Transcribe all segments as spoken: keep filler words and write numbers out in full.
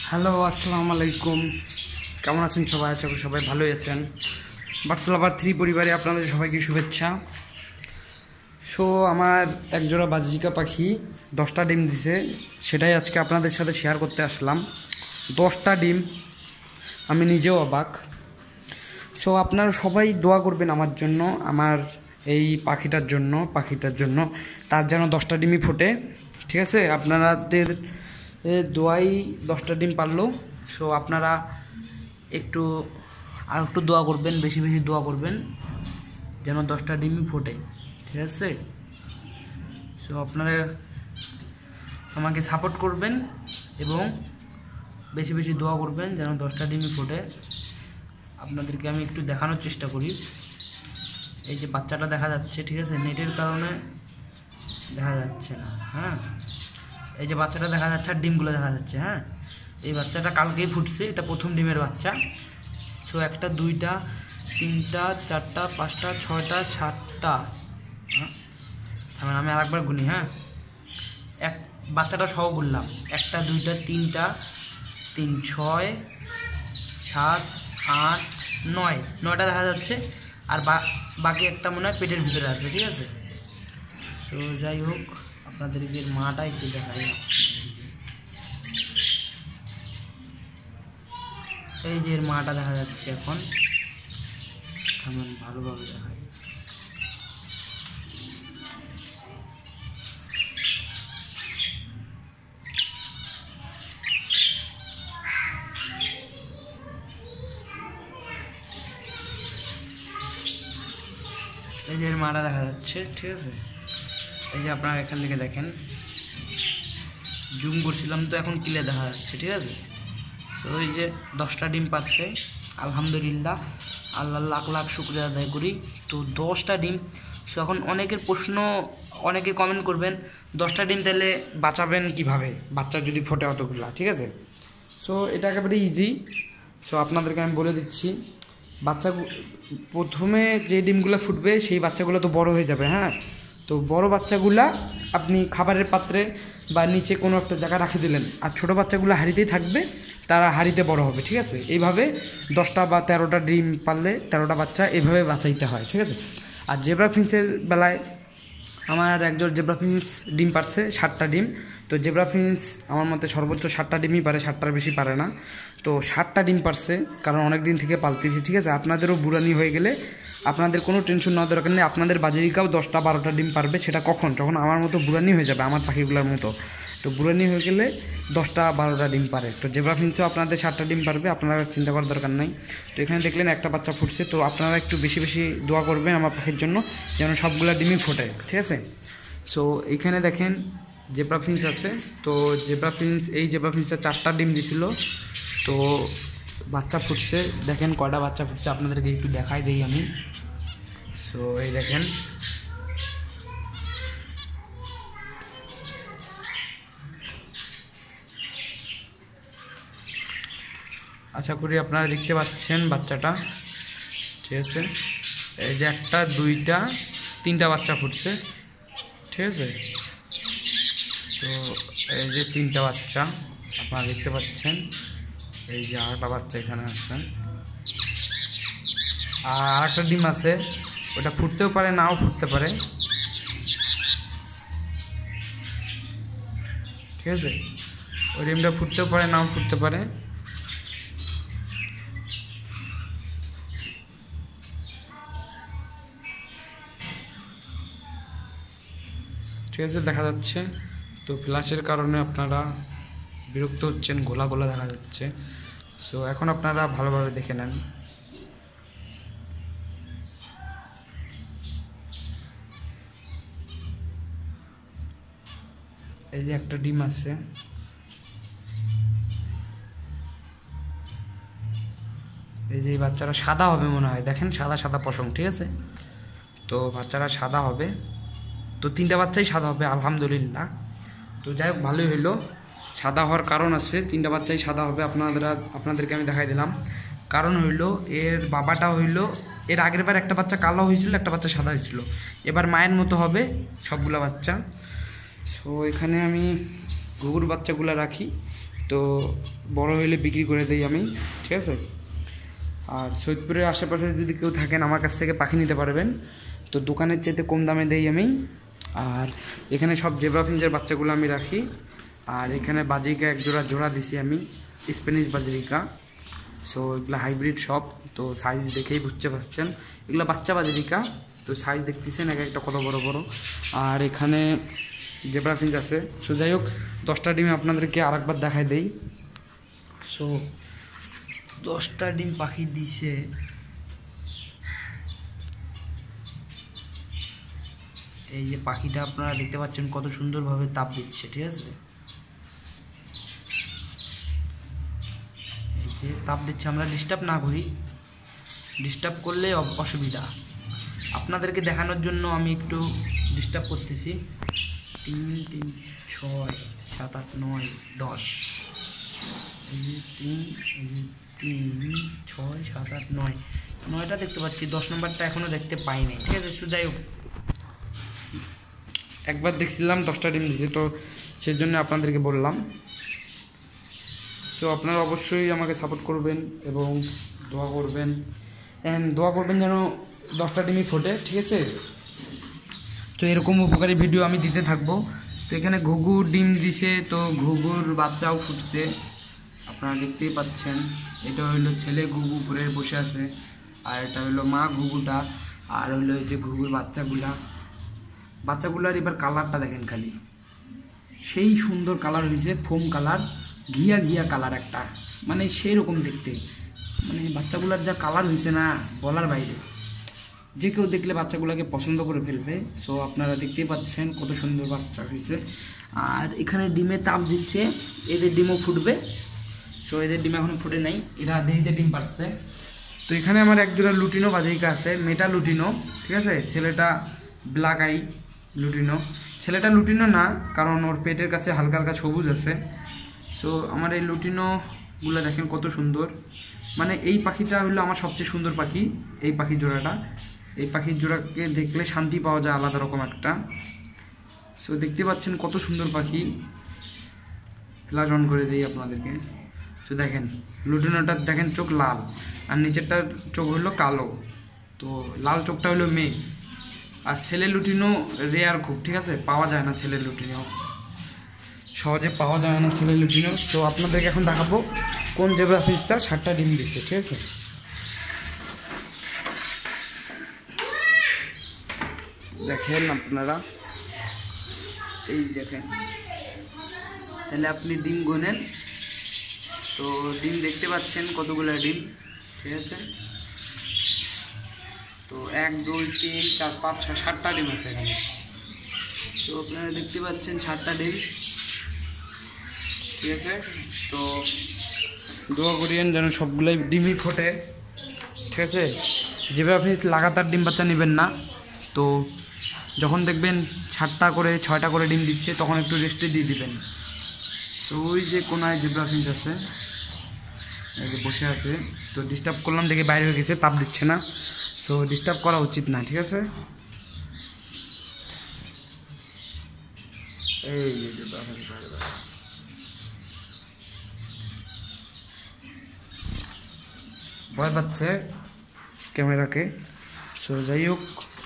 Hello, আসসালামু আলাইকুম। কেমন আছেন সবাই? আশা করি সবাই ভালোই আছেন। বার্ডস লাভার থ্রি পরিবারে আপনাদের সবাইকে শুভেচ্ছা। সো আমার একজোড়া বাজরিকা পাখি দশটা ডিম দিছে, সেটাই আজকে আপনাদের সাথে শেয়ার করতে আসলাম। দশটা ডিম, আমি নিজেও অবাক। সো আপনারা সবাই দোয়া করবেন আমার জন্য, আমার এই পাখিটার জন্য পাখিটার জন্য তার যেন দশটা ডিমই ফোটে, ঠিক আছে? আপনাদের দোয়াই দশটা ডিম পারলো। সো আপনারা একটু আর একটু দোয়া করবেন, বেশি বেশি দোয়া করবেন যেন দশটা ডিমই ফোটে, ঠিক আছে? সো আপনারা আমাকে সাপোর্ট করবেন এবং বেশি বেশি দোয়া করবেন যেন দশটা ডিমই ফোটে। আপনাদেরকে আমি একটু দেখানোর চেষ্টা করি। এই যে বাচ্চাটা দেখা যাচ্ছে, ঠিক আছে? নেটের কারণে দেখা যাচ্ছে না। হ্যাঁ, এই যে বাচ্চাটা দেখা যাচ্ছে আর ডিমগুলো দেখা যাচ্ছে। হ্যাঁ, এই বাচ্চাটা কালকেই ফুটছে, এটা প্রথম ডিমের বাচ্চা। সো একটা, দুইটা, তিনটা, চারটা, পাঁচটা, ছয়টা, সাতটা। হ্যাঁ, আমি আরেকবার গুনি। হ্যাঁ, এক বাচ্চাটা সহ বললাম, একটা, দুইটা, তিনটা, তিন, ছয়, সাত, আট, নয়, নয়টা দেখা যাচ্ছে। আর বাকি একটা মনে হয় পেটের ভিতরে আছে, ঠিক আছে? তো যাই হোক, আপনাদেরকে মাটা একটু দেখাই। এই যে এর মাটা দেখা যাচ্ছে এখন, কেমন ভালোভাবে দেখাই। এই যে এর মাটা দেখা যাচ্ছে, ঠিক আছে? এই যে আপনারা এখান থেকে দেখেন, জুম করছিলাম তো এখন ক্লিয়ার দেখা যাচ্ছে, ঠিক আছে? তো ওই যে দশটা ডিম পারছে, আলহামদুলিল্লাহ, আল্লাহ লাখ লাখ শুকরিয়া আদায় করি। তো দশটা ডিম। সো এখন অনেকের প্রশ্ন, অনেকে কমেন্ট করবেন, দশটা ডিম তাহলে বাঁচাবেন কিভাবে, বাচ্চা যদি ফোটে অতগুলা, ঠিক আছে? সো এটা একেবারে ইজি। সো আপনাদেরকে আমি বলে দিচ্ছি, বাচ্চা প্রথমে যে ডিমগুলো ফুটবে সেই বাচ্চাগুলো তো বড় হয়ে যাবে। হ্যাঁ, তো বড় বাচ্চাগুলা আপনি খাবারের পাত্রে বা নিচে কোনো একটা জায়গা রাখে দিলেন, আর ছোটো বাচ্চাগুলো হাঁড়িতেই থাকবে, তারা হাঁড়িতে বড় হবে, ঠিক আছে? এইভাবে দশটা বা তেরোটা ডিম পারলে তেরোটা বাচ্চা এইভাবে বাঁচাইতে হয়, ঠিক আছে? আর জেব্রা ফিন্সের বেলায় আমার একজন জেব্রা ফিন্স ডিম পারছে ষাটটা ডিম। তো জেব্রা ফিন্স আমার মতে সর্বোচ্চ ষাটটা ডিমই পারে, ষাটটার বেশি পারে না। তো ষাটটা ডিম পারছে, কারণ অনেক দিন থেকে পালতেছি, ঠিক আছে? আপনাদেরও বুড়ানি হয়ে গেলে আপনাদের কোনো টেনশন নেওয়ার দরকার নেই। আপনাদের বাজরিকাও দশটা বারোটা ডিম পারবে, সেটা কখন? যখন আমার মতো বুড়ানি হয়ে যাবে, আমার পাখিগুলোর মতো। তো বুড়ানি হয়ে গেলে দশটা বারোটা ডিম পারে। তো জেব্রা ফিন্সও আপনাদের ষাটটা ডিম পারবে, আপনারা চিন্তা করার দরকার নাই। তো এখানে দেখলেন একটা বাচ্চা ফুটছে। তো আপনারা একটু বেশি বেশি দোয়া করবেন আমার পাখির জন্য যেন সবগুলা ডিমই ফোটে, ঠিক আছে? সো এইখানে দেখেন জেব্রা ফিন্স আছে। তো জেব্রা ফিন্স, এই জেব্রা ফিন্সটা চারটা ডিম দিছিল। তো বাচ্চা ফুটছে, দেখেন কয়টা বাচ্চা ফুটছে আপনাদেরকে একটু দেখাই দিই আমি। সো এই দেখেন, আশা করি আপনারা দেখতে পাচ্ছেন বাচ্চাটা, ঠিক আছে? এই যে একটা, দুইটা, তিনটা বাচ্চা ফুটছে, ঠিক আছে? তো এই যে তিনটা বাচ্চা আপনারা দেখতে পাচ্ছেন। এই যে আরেকটা বাচ্চা এখানে আছে, আর আরেকটা ডিম আছে, ওটা ফুটতেও পারে, নাও ফুটতে পারে, ঠিক আছে? ওই ডিমটা ফুটতেও পারে, নাও ফুটতে পারে। ঠিক আছে, দেখা যাচ্ছে। তো ফ্ল্যাশের কারণে আপনারা বিরক্ত হচ্ছেন, গোলা গোলা দেখা যাচ্ছে। সো এখন আপনারা ভালোভাবে দেখে নেন। এই যে একটা ডিম আছে, এই যে বাচ্চারা সাদা হবে মনে হয়, দেখেন সাদা সাদা পশম, ঠিক আছে? তো বাচ্চারা সাদা হবে, তো তিনটা বাচ্চাই সাদা হবে আলহামদুলিল্লাহ। তো যাই হোক, ভালোই হইলো। সাদা হওয়ার কারণ আছে, তিনটা বাচ্চাই সাদা হবে। আপনারা আপনাদেরকে আমি দেখাই দিলাম। কারণ হইলো, এর বাবাটা হইলো, এর আগের বার একটা বাচ্চা কালো হয়েছিল, একটা বাচ্চা সাদা হয়েছিল, এবার মায়ের মতো হবে সবগুলা বাচ্চা। সো এখানে আমি ঘুঘুর বাচ্চাগুলো রাখি। তো বড় হলে বিক্রি করে দিই আমি, ঠিক আছে। আর সৈয়দপুরের আশেপাশে যদি কেউ থাকেন আমার কাছ থেকে পাখি নিতে পারবেন, তো দোকানের চাইতে কম দামে দেই আমি। আর এখানে সব জেব্রা ফিঞ্চের বাচ্চাগুলো আমি রাখি। আর এখানে বাজিকা এক জোড়া জোড়া দিছি আমি, স্প্যানিশ বাজিকা। সো এগুলো হাইব্রিড সব, তো সাইজ দেখেই বুঝতে পারছেন এগুলো বাচ্চা বাজিকা। তো সাইজ দেখতেছেন এক একটা কত বড় বড়। আর এখানে জেব্রা ফিঞ্চ আছে। সো যাই হোক, দশটা ডিম আপনাদেরকে আর একবার দেখাই দেই। সো দশটা ডিম পাখি দিছে। এই যে পাখিটা আপনারা দেখতে পাচ্ছেন কত সুন্দরভাবে তাপ দিচ্ছে, ঠিক আছে। এই যে তাপ দিচ্ছে, আমরা ডিস্টার্ব না করি, ডিস্টার্ব করলে অসুবিধা। আপনাদেরকে দেখানোর জন্য আমি একটু ডিস্টার্ব করতেছি। তিন তিন ছয় সাত আট নয় দশ, এই যে তিন এই যে তিন ছয় সাত আট নয়, নয়টা দেখতে পাচ্ছি, দশ নম্বরটা এখনও দেখতে পাইনি, ঠিক আছে। যাই হোক, একবার দেখছিলাম দশটা ডিম দিয়েছে, তো সেজন্য আপনাদেরকে বললাম। তো আপনারা অবশ্যই আমাকে সাপোর্ট করবেন এবং দোয়া করবেন, অ্যান্ড দোয়া করবেন যেন দশটা ডিমই ফোটে, ঠিক আছে। তো এরকম উপকারী ভিডিও আমি দিতে থাকবো। তো এখানে ঘুঘুর ডিম দিছে, তো ঘুঘুর বাচ্চাও ফুটছে, আপনারা দেখতেই পাচ্ছেন। এটা হইলো ছেলে ঘুঘু উপরে বসে আছে, আর এটা হইলো মা ঘুঘুটা, আর হইলো এই যে ঘুঘুর বাচ্চাগুলা। বাচ্চাগুলার এবার কালারটা দেখেন খালি, সেই সুন্দর কালার হয়েছে, ফোম কালার, ঘিয়া ঘিয়া কালার একটা, মানে সেই রকম দেখতে, মানে বাচ্চাগুলার যা কালার হয়েছে না বলার বাইরে। যে কেউ দেখলে বাচ্চাগুলোকে পছন্দ করে ফেলবে। সো আপনারা দেখতেই পাচ্ছেন কত সুন্দর বাচ্চা হয়েছে। আর এখানে ডিমে তাপ দিচ্ছে, এদের ডিমও ফুটবে। সো এদের ডিম এখনও ফুটে নাই, এরা দেরিতে ডিম পারছে। তো এখানে আমার একজোড়া লুটিনো বাজিকা আছে, মেটা লুটিনো, ঠিক আছে। ছেলেটা ব্ল্যাক আই লুটিনো, ছেলেটা লুটিনো না, কারণ ওর পেটের কাছে হালকা হালকা সবুজ আছে। সো আমার এই লুটিনোগুলো দেখেন কত সুন্দর, মানে এই পাখিটা হলো আমার সবচেয়ে সুন্দর পাখি, এই পাখির জোড়াটা। এই পাখির জোড়াকে দেখলে শান্তি পাওয়া যায় আলাদা রকম একটা। সো দেখতে পাচ্ছেন কত সুন্দর পাখি। ফ্ল্যাশ অন করে দিই আপনাদেরকে। সো দেখেন লুটিনোটার দেখেন চোখ লাল, আর নিচেরটার চোখ হলো কালো। তো লাল চোখটা হলো মেয়ে। আর ছেলে লুটিনো রেয়ার খুব, ঠিক আছে, পাওয়া যায় না ছেলে লুটিনো, সহজে পাওয়া যায় না ছেলে লুটিনো। তো আপনাদেরকে এখন দেখাবো কোন জেব্রা ফিঞ্চটা সাতটা ডিম দিচ্ছে, ঠিক আছে। দেখেন আপনারা, এই দেখেন, তাহলে আপনি ডিম গোনেন। তো ডিম দেখতে পাচ্ছেন কতগুলো ডিম, ঠিক আছে। তো এক দুই তিন চার পাঁচ ছয় সাতটা ডিম আছে এখানে। তো আপনারা দেখতে পাচ্ছেন সাতটা ডিম, ঠিক আছে। তো দোয়া করিয়েন যেন সবগুলোই ডিমই ফোটে, ঠিক আছে। যেভাবে আপনি লাগাতার ডিম বাচ্চা নেবেন না। তো যখন দেখবেন সাতটা করে ছয়টা করে ডিম দিচ্ছে, তখন একটু রেস্টে দিয়ে দিবেন। তো ওই যে কোনায় জেব্রা ফিঞ্চ আছে, এই যে বসে আছে, তো ডিস্টার্ব করলাম দেখে বাইরে হয়ে গেছে, তাপ দিচ্ছে না। সো ডিস্টার্ব করা উচিত না, ঠিক আছে। এই যে ভয় পাচ্ছে ক্যামেরাকে। সো যাই হোক,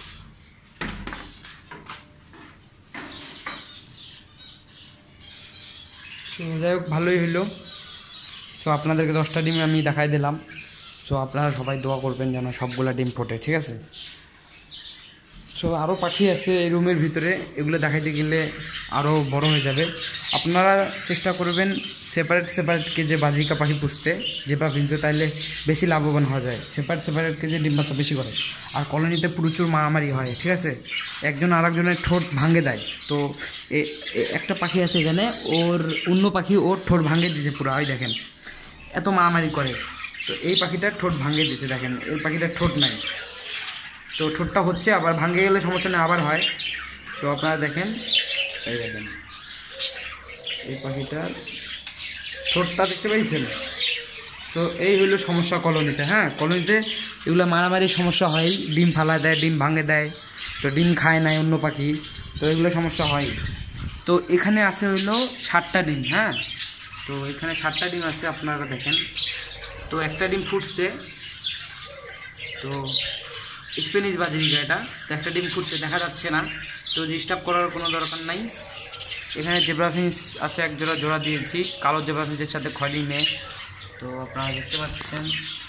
যাই হোক ভালোই হইলো। সো আপনাদেরকে দশটা ডিম আমি দেখাই দিলাম। সো আপনারা সবাই দোয়া করবেন যেন সবগুলা ডিম ফোটে, ঠিক আছে। সো আরও পাখি আছে এই রুমের ভিতরে, এগুলো দেখাইতে গেলে আরও বড় হয়ে যাবে। আপনারা চেষ্টা করবেন সেপারেট সেপারেট কেজে বাজিকা পাখি পুষতে, জেব্রা ফিঞ্চে, তাইলে বেশি লাভবান হওয়া যায়। সেপারেট সেপারেট কেজে ডিম বাচ্চা বেশি করে, আর কলোনিতে প্রচুর মারামারি হয়, ঠিক আছে। একজন আর একজনের ঠোঁট ভাঙে দেয়। তো একটা পাখি আছে এখানে, ওর অন্য পাখি ওর ঠোঁট ভাঙে দিয়েছে পুরো, ওই দেখেন এত মারামারি করে। তো এই পাখিটার ঠোঁট ভাঙে দিয়েছে, দেখেন এই পাখিটার ঠোঁট নাই। তো ঠোঁটটা হচ্ছে, আবার ভাঙে গেলে সমস্যা নেই, আবার হয়। তো আপনারা দেখেন, এই দেখেন এই পাখিটার ঠোঁটটা দেখতে পেয়েছেন। তো এই হইলো সমস্যা কলোনিতে। হ্যাঁ, কলোনিতে এগুলো মারামারি সমস্যা হয়, ডিম ফালা দেয়, ডিম ভাঙে দেয়, তো ডিম খায় নাই অন্য পাখি, তো এগুলো সমস্যা হয়। তো এখানে আছে হইলো ষাটটা ডিম। হ্যাঁ, তো এখানে সাতটা ডিম আছে, আপনারা দেখেন। তো একটা ডিম ফুটছে, তো স্প্যানিশ বাজরিকা এটা। তো একটা ডিম ফুটছে, দেখা যাচ্ছে না, তো ডিস্টার্ব করার কোনো দরকার নাই। এখানে জেব্রা ফিন্স আছে এক জোড়া, জোড়া দিয়েছি কালো জেব্রা ফিন্সের সাথে খয়রি মেয়ে। তো আপনারা দেখতে পাচ্ছেন।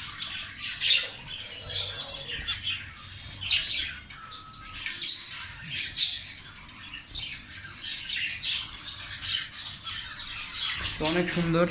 তো অনেক সুন্দর।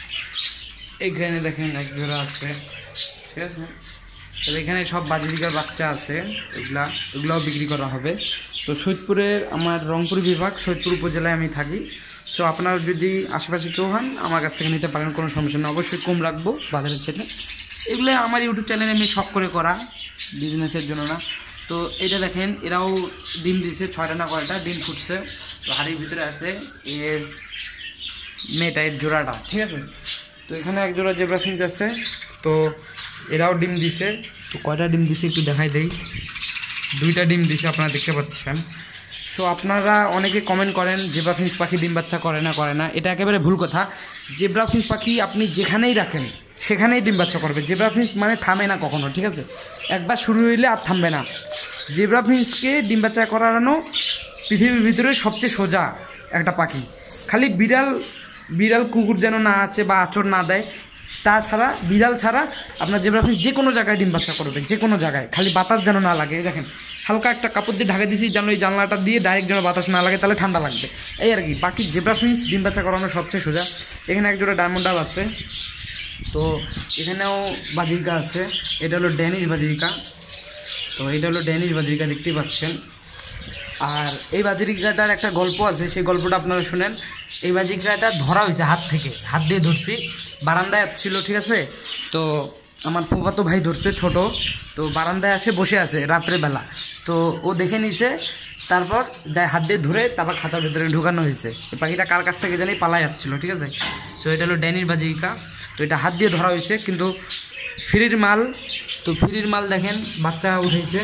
এইখানে দেখেন এক জোড়া আছে, ঠিক আছে। তো এখানে সব বাজরিকার বাচ্চা আছে, এগুলা এগুলাও বিক্রি করা হবে। তো সৈয়দপুরের আমার রংপুর বিভাগ, সৈয়দপুর উপজেলায় আমি থাকি। সো আপনারা যদি আশেপাশে কেউ হন আমার কাছ থেকে নিতে পারেন, কোনো সমস্যা নেই। অবশ্যই কম রাখবো বাজারের চেয়ে। এগুলো আমার ইউটিউব চ্যানেলে আমি শখ করে করা, বিজনেসের জন্য না। তো এটা দেখেন, এরাও ডিম দিছে, ছয়টা না কয়টা ডিম ফুটছে। তো হাড়ির ভিতরে আছে এর মেয়েটা, এর জোড়াটা, ঠিক আছে। তো এখানে এক জোড়া জেব্রা ফিন্স আছে, তো এরাও ডিম দিছে। তো কয়টা ডিম দিছে একটু দেখাই দেই। দুইটা ডিম দিছে, আপনারা দেখতে পাচ্ছেন। সো আপনারা অনেকে কমেন্ট করেন জেব্রা ফিন্স পাখি ডিম বাচ্চা করে না করে না এটা একেবারে ভুল কথা। জেব্রা ফিন্স পাখি আপনি যেখানেই রাখেন সেখানেই ডিম বাচ্চা করবে। জেব্রা ফিন্স মানে থামে না কখনো, ঠিক আছে। একবার শুরু হইলে আর থামবে না। জেব্রা ফিন্সকে ডিম বাচ্চা করানো পৃথিবীর ভিতরে সবচেয়ে সোজা একটা পাখি। খালি বিড়াল বিড়াল কুকুর যেন না আছে বা আঁচড় না দেয়, তাছাড়া বিড়াল ছাড়া আপনার জেব্রা ফিন্স যে কোনো জায়গায় ডিম বাচ্চা করবে, যে কোনো জায়গায়। খালি বাতাস যেন না লাগে। দেখেন হালকা একটা কাপড় দিয়ে ঢাকা দিয়েছি যেন এই জানলাটা দিয়ে ডাইরেক্ট যেন বাতাস না লাগে, তাহলে ঠান্ডা লাগবে, এই আর কি। বাকি জেব্রা ফিন্স ডিম বাচ্চা করানো সবচেয়ে সোজা। এখানে এক জোড়া ডায়মন্ড ডাব আছে। তো এখানেও বাজরিকা আছে, এটা হলো ড্যানিশ বাজরিকা। তো এটা হলো ড্যানিশ বাজরিকা, দেখতেই পাচ্ছেন। আর এই বাজরিকাটার একটা গল্প আছে, সেই গল্পটা আপনারা শুনেন। এই বাজরিকাটা ধরা হয়েছে হাত থেকে, হাত দিয়ে ধরছি, বারান্দায় ছিল, ঠিক আছে। তো আমার ফুফাতো ভাই ধরছে ছোট, তো বারান্দায় আসে বসে আছে রাত্রেবেলা। তো ও দেখে নিছে, তারপর যাই হাত দিয়ে ধরে তারপর খাঁচার ভিতরে ঢুকানো হয়েছে। এই পাখিটা কার কাছ থেকে জানি পালা যাচ্ছিল, ঠিক আছে। তো এটা হলো ড্যানিশ বাজরিকা। তো এটা হাত দিয়ে ধরা হয়েছে, কিন্তু ফ্রির মাল। তো ফ্রির মাল দেখেন, বাচ্চা উঠেছে।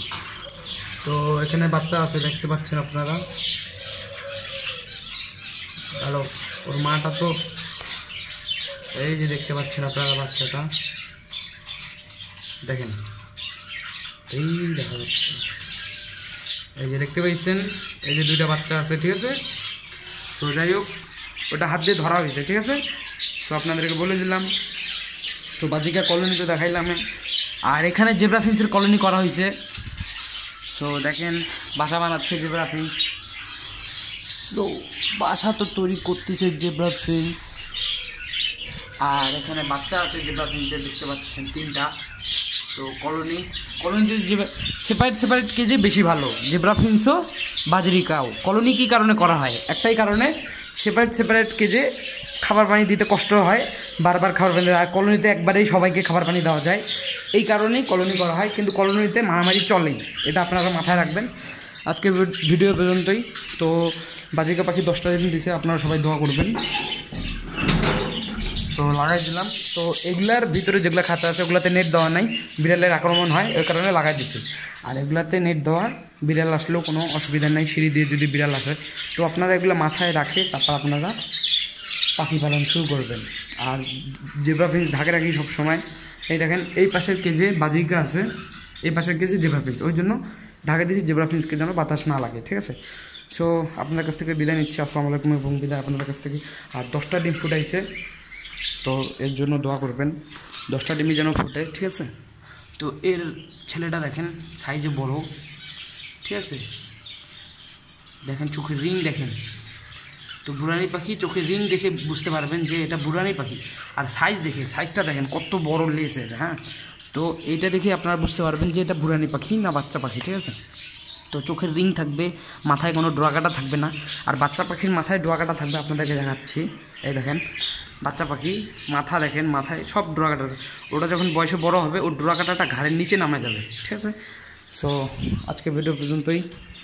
তো এখানে বাচ্চা আছে, দেখতে পাচ্ছেন আপনারা। হ্যালো, ওর মাটা তো এই যে দেখতে পাচ্ছেন আপনারা, বাচ্চাটা দেখেন, এই দেখা যাচ্ছে, এই যে দেখতে পাইছেন, এই যে দুইটা বাচ্চা আছে, ঠিক আছে। তো যাই হোক, ওটা হাত দিয়ে ধরা হয়েছে, ঠিক আছে। তো আপনাদেরকে বলে দিলাম। তো বাজিকা কলোনি তো দেখাইলাম। আর এখানে জেব্রা ফিন্সের কলোনি করা হয়েছে। সো দেখেন বাসা বানাচ্ছে জেব্রা ফিন্স। তো বাসা তো তৈরি করতেছে জেব্রা ফিন্স। আর এখানে বাচ্চা আছে জেব্রা ফিন্সের, দেখতে পাচ্ছেন তিনটা। তো কলোনি কলোনিতে যে সেপারেট সেপারেট কেজে বেশি ভালো, জেব্রা ফিন্সও বাজরিকাও। কলোনি কী কারণে করা হয়? একটাই কারণে, সেপারেট সেপারেট কেজে খাবার পানি দিতে কষ্ট হয়, বারবার খাবার পানি দেওয়া হয়। কলোনিতে একবারেই সবাইকে খাবার পানি দেওয়া যায়, এই কারণেই কলোনি করা হয়। কিন্তু কলোনিতে মারামারি চলেই, এটা আপনারা মাথায় রাখবেন। আজকে ভিডিও পর্যন্তই। তো বাজিকা পাখি দশটা দিন দিছে, আপনারা সবাই দোয়া করবেন। তো লাগাই দিলাম। তো এগুলার ভিতরে যেগুলো খাঁচা আছে ওগুলাতে নেট দেওয়া নাই, বিড়ালের আক্রমণ হয়, ওই কারণে লাগাই দিচ্ছি। আর এগুলাতে নেট দেওয়া, বিড়াল আসলেও কোনো অসুবিধা নেই, সিঁড়ি দিয়ে যদি বিড়াল আসে। তো আপনারা এগুলো মাথায় রাখে তারপর আপনারা পাখি পালন শুরু করবেন। আর জেব্রা ফিন্স ঢাকে রাখি সবসময়। এই দেখেন, এই পাশের কেজে বাজরিকা আছে, এই পাশের কেজে জেব্রা ফিন্স, ওই জন্য ঢাকা দিয়েছি জেব্রা ফিন্সকে যেন বাতাস না লাগে, ঠিক আছে। সো আপনার কাছ থেকে বিদায় নিচ্ছি। আসসালামু আলাইকুম এবং বিদায় আপনাদের কাছ থেকে। আর দশটা ডিম ফুটাইছে, তো এর জন্য দোয়া করবেন, দশটা ডিমই যেন ফুটে, ঠিক আছে। তো এর ছেলেটা দেখেন সাইজে বড়, ঠিক আছে। দেখেন চোখের রিং দেখেন। তো বুড়ানি পাখি চোখের রিং দেখে বুঝতে পারবেন যে এটা বুড়ানি পাখি। আর সাইজ দেখে, সাইজটা দেখেন কত বড় লেসের, হ্যাঁ। তো এইটা দেখে আপনারা বুঝতে পারবেন যে এটা বুড়ানি পাখি না বাচ্চা পাখি, ঠিক আছে। তো চোখের রিং থাকবে, মাথায় কোনো ডোয়াকাটা থাকবে না। আর বাচ্চা পাখির মাথায় ডোয়াকাটা থাকবে, আপনাদেরকে দেখাচ্ছি। এই দেখেন বাচ্চা পাখি মাথা দেখেন, মাথায় সব ডোয়াকাটা। ওটা যখন বয়সে বড় হবে ওর ডোয়াকাটাটা ঘাড়ের নিচে নামে যাবে, ঠিক আছে। সো আজকে ভিডিও পর্যন্তই।